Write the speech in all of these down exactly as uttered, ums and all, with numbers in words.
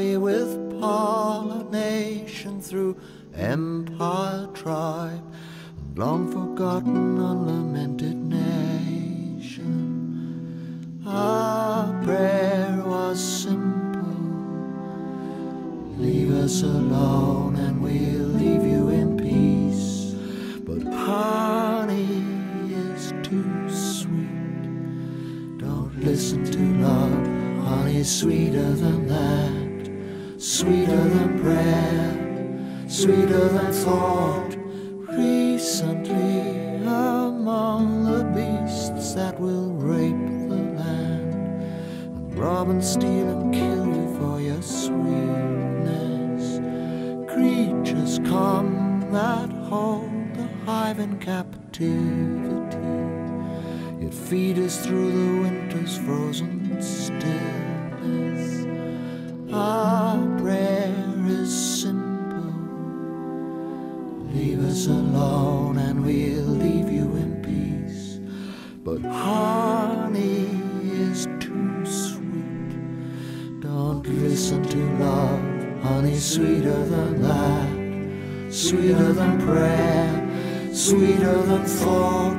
heavy with pollination through empire, tribe, and long forgotten, unlamented nation. Our prayer was simple: leave us alone and we'll leave you in peace. But honey is too sweet. Don't listen to love. Honey's sweeter than that, sweeter than prayer, sweeter than thought. Recently, among the beasts that will rape the land and rob and steal and kill you for your sweetness, creatures come that hold the hive in captivity, yet feed us through the winter's frozen stillness. Our prayer is simple: leave us alone and we'll leave you in peace. But honey is too sweet. Don't listen to love. Honey's sweeter than that, sweeter than prayer, sweeter than thought.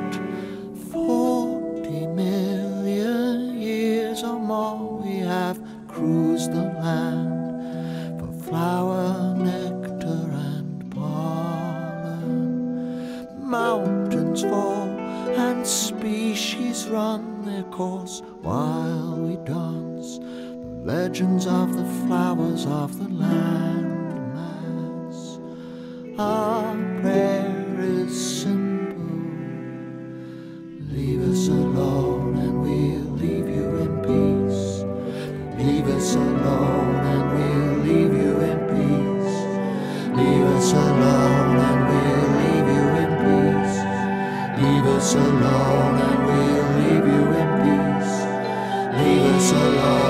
Forty million years or more we have cruised the land for flower, nectar, and pollen. Mountains fall and species run their course while we dance the legends of the flowers of the land mass. Our prayer is simple: leave us alone and we'll leave you in peace. Leave us alone and we'll leave you in peace. Leave us alone and we'll leave you in peace. Leave us alone and we'll leave you in peace. Leave us alone.